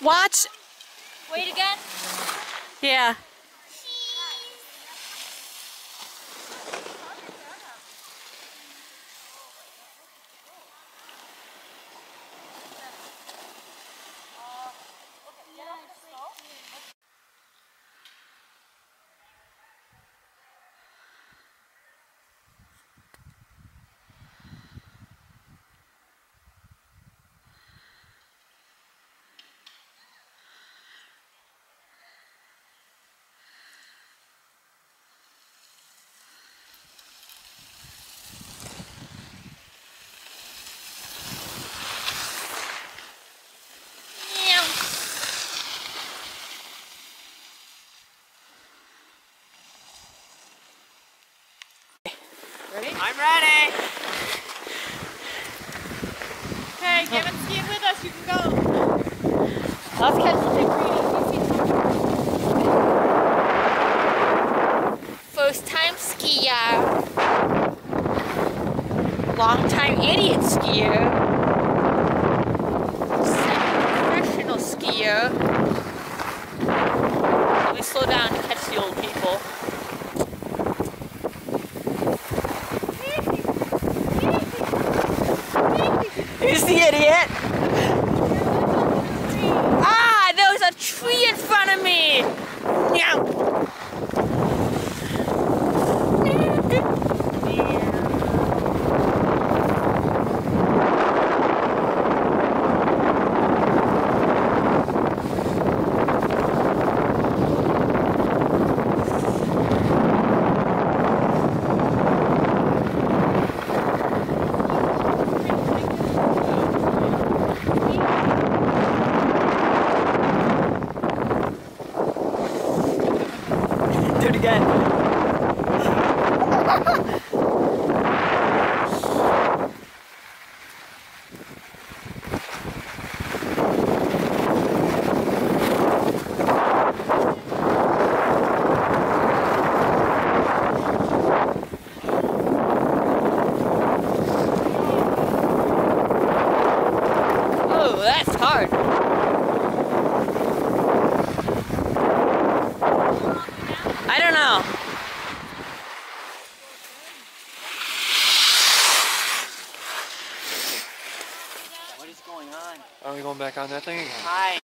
Watch. Wait again? Yeah. Ready? I'm ready. Okay, get him skiing with us. You can go. Let's catch the big greenie. First time skier. Long time idiot skier. Semi-professional skier. Let me slow down to catch the old people. Who's the idiot? Ah, there was a tree in front of me. Meow. Do it again. Oh, that's hard. I don't know. What is going on? Are we going back on that thing again? Hi.